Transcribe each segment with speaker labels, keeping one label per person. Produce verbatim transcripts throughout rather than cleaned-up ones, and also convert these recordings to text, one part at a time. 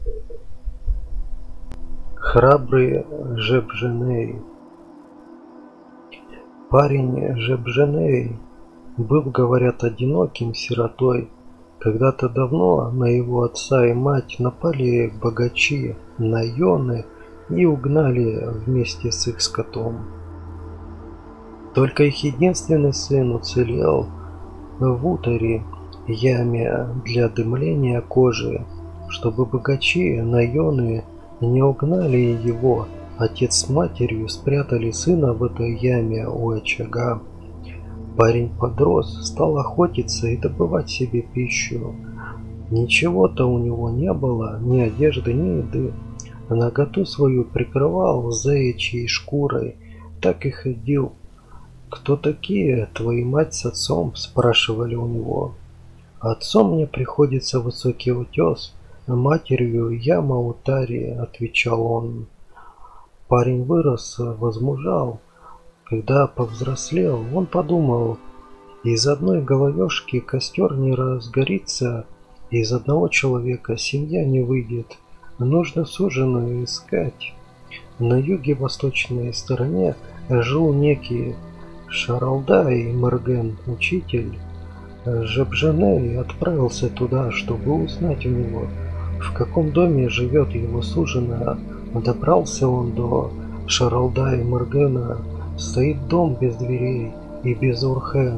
Speaker 1: Храбрый Жебженей. Парень Жебженей был, говорят, одиноким сиротой. Когда-то давно на его отца и мать напали богачи, наёны, и угнали вместе с их скотом. Только их единственный сын уцелел в уторе, яме для дымления кожи. Чтобы богачи, наёны, не угнали его, отец с матерью спрятали сына в этой яме у очага. Парень подрос, стал охотиться и добывать себе пищу. Ничего-то у него не было, ни одежды, ни еды. Наготу свою прикрывал заячьей шкурой, так и ходил. «Кто такие твои мать с отцом?» – спрашивали у него. «Отцом мне приходится высокий утес, а матерью яма у Тари», – отвечал он. Парень вырос, возмужал. Когда повзрослел, он подумал: из одной головешки костер не разгорится, из одного человека семья не выйдет. Нужно суженую искать. На юге восточной стороне жил некий Шаралдай Мерген, учитель. Жебженей отправился туда, чтобы узнать у него, в каком доме живет его суженая. Добрался он до Шаралдай Мергена. Стоит дом без дверей и без урхе.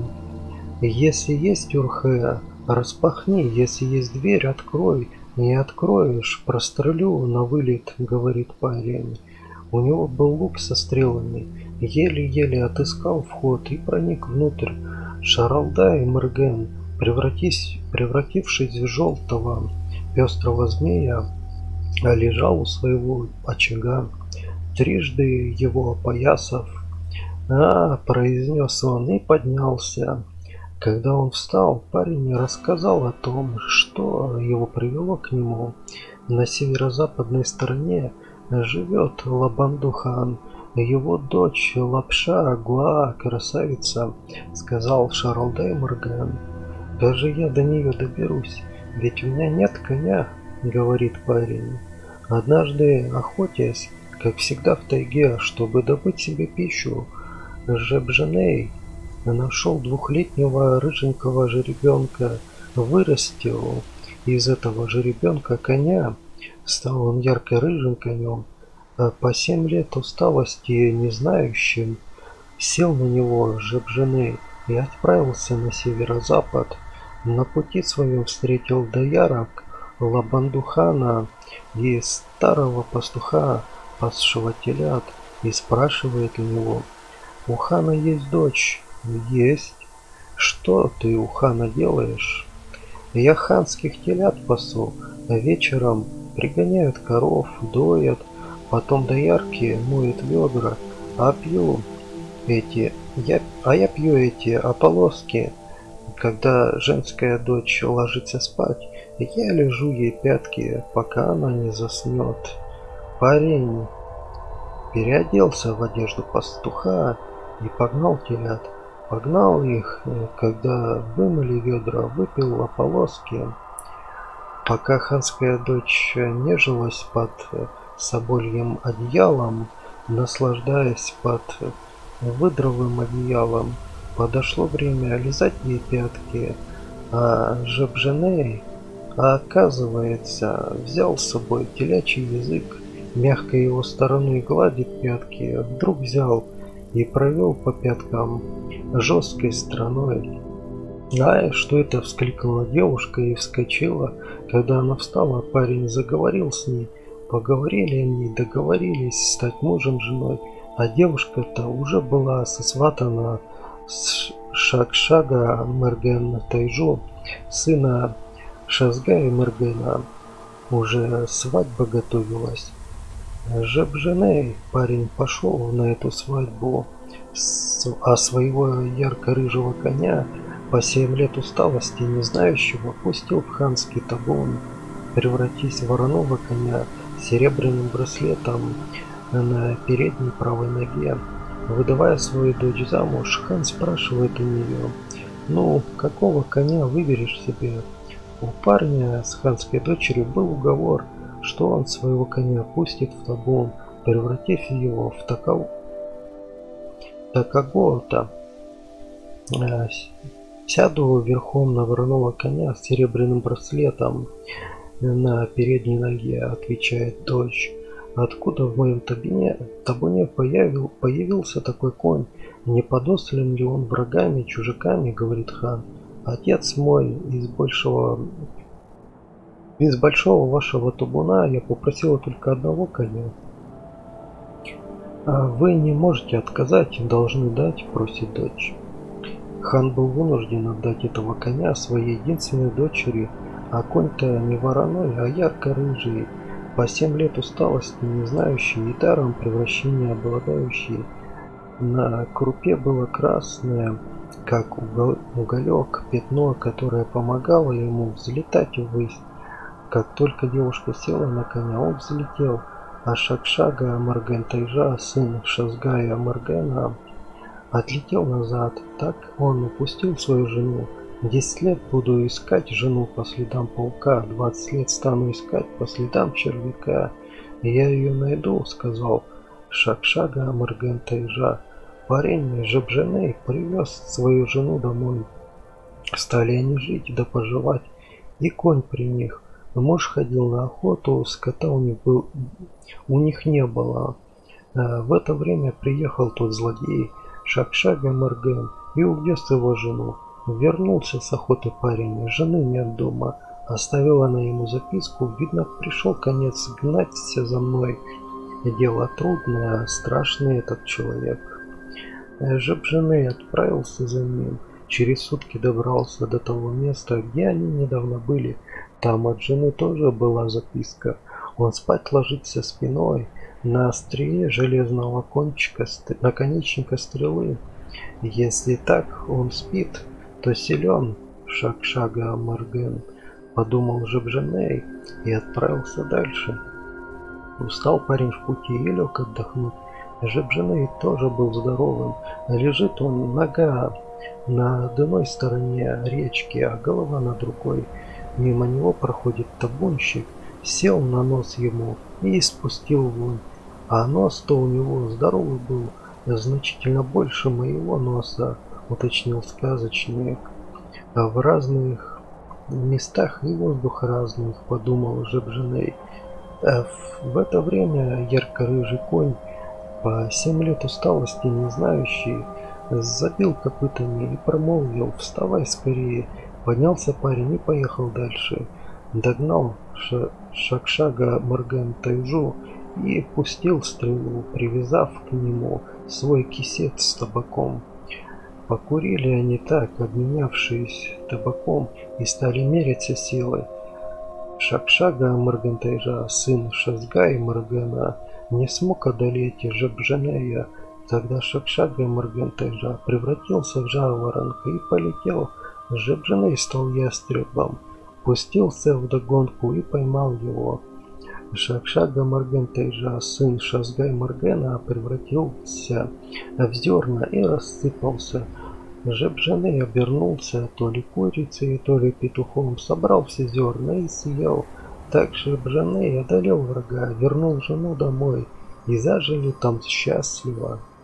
Speaker 1: Если есть урхе, распахни, если есть дверь, открой. Не откроешь, прострелю на вылет, говорит парень. У него был лук со стрелами. Еле-еле отыскал вход и проник внутрь. Шаралдай Мерген, превратись, превратившись в желтого пестрого змея, лежал у своего очага, трижды его опоясав. «А!» – произнес он и поднялся. Когда он встал, парень рассказал о том, что его привело к нему. На северо-западной стороне живет Лабандухан, его дочь Лапша Гуа, красавица, сказал Шаралдай Мерген. «Даже я до нее доберусь, ведь у меня нет коня», — говорит парень. Однажды, охотясь, как всегда в тайге, чтобы добыть себе пищу, Жебженей нашел двухлетнего рыженького жеребенка, вырастил из этого жеребенка коня, стал он ярко-рыжим конем, а по семь лет усталости не знающим, сел на него Жебженей и отправился на северо-запад. На пути своем встретил Даяра Лабандухана и старого пастуха, пасшего телят, и спрашивает у него: «У хана есть дочь?» «Есть». «Что ты у хана делаешь?» «Я ханских телят пасу, а вечером пригоняют коров, доят, потом доярки моют ведра, а пью эти, я, а я пью эти ополоски. Когда женская дочь ложится спать, я лежу ей пятки, пока она не заснет». Парень переоделся в одежду пастуха и погнал телят. Погнал их, когда вымыли ведра, выпил ополоски. Пока ханская дочь нежилась под собольем одеялом, наслаждаясь под выдровым одеялом, подошло время лизать ей пятки, а Жебженей, а оказывается, взял с собой телячий язык, мягко его стороной гладит пятки, вдруг взял и провел по пяткам жесткой стороной. «Ай, что это!» — вскликнула девушка и вскочила. Когда она встала, парень заговорил с ней. Поговорили они, договорились стать мужем, женой, а девушка-то уже была сосватана с Шакшага Мергена Тайжу, сына Шазгая Мергена. Уже свадьба готовилась. Жебженей, парень, пошел на эту свадьбу, а своего ярко-рыжего коня, по семь лет усталости не знающего, пустил в ханский табун. Превратись в вороного коня с серебряным браслетом на передней правой ноге. Выдавая свою дочь замуж, хан спрашивает у нее: «Ну, какого коня выберешь себе?» У парня с ханской дочерью был уговор, что он своего коня пустит в табун, превратив его в такого такого-то. Сяду верхом на вороного коня с серебряным браслетом на передней ноге, отвечает дочь. Откуда в моем табуне, табуне появил, появился такой конь? Не подослан ли он врагами, чужаками, говорит хан. Отец мой, из большего, из большого вашего табуна я попросила только одного коня. А вы не можете отказать, должны дать, просит дочь. Хан был вынужден отдать этого коня своей единственной дочери, а конь-то не вороной, а ярко-рыжий, по семь лет усталости, не знающий и даром превращения обладающий. На крупе было красное, как уголек, пятно, которое помогало ему взлетать ввысь. Как только девушка села на коня, он взлетел, а Шакшага Марген-Тайжа, сын Шазгая Маргена, отлетел назад. Так он упустил свою жену. Десять лет буду искать жену по следам паука, двадцать лет стану искать по следам червяка. Я ее найду, сказал Шакшага Марген-Тайжа. Парень Жабженей привез свою жену домой. Стали они жить да поживать, и конь при них. Муж ходил на охоту, скота у них, был, у них не было. В это время приехал тот злодей Шакшага Марген и увез его жену. Вернулся с охоты парень, жены нет дома. Оставила она ему записку, видно, пришел конец, гнаться за мной. Дело трудное, страшный этот человек. Жабженей отправился за ним. Через сутки добрался до того места, где они недавно были. Там от жены тоже была записка. Он спать ложится спиной на острие железного кончика, наконечника стрелы. Если так он спит, то силен Шакшага Марген, подумал Жабженей и отправился дальше. Устал парень в пути и лег отдохнуть. Жабженей тоже был здоровым. Лежит он, нога на одной стороне речки, а голова на другой. Мимо него проходит табунщик, сел на нос ему и спустил вонь. А нос-то у него здоровый был, значительно больше моего носа, уточнил сказочник. А в разных местах и воздух разный, подумал Жабженей. А в это время ярко-рыжий конь, по семь лет усталости не знающий, забил копытами и промолвил: «Вставай скорее!» Поднялся парень и поехал дальше. Догнал Ша Шакшага Марген-Тайжу и пустил стрелу, привязав к нему свой кисет с табаком. Покурили они так, обменявшись табаком, и стали меряться силой. Шакшага Марген-Тайжа, сын Шазгая Маргена, не смог одолеть Жабженея. Тогда Шакшага Марген-Тайжа превратился в жаворонка и полетел. Жабженей стал ястребом, пустился вдогонку и поймал его. Шакшага Марген-Тайжа, сын Шазгай Маргена, превратился в зерна и рассыпался. Жабженей обернулся то ли курицей, то ли петухом, собрал все зерна и съел. Так Жабженей одолел врага, вернул жену домой и зажили там счастливо.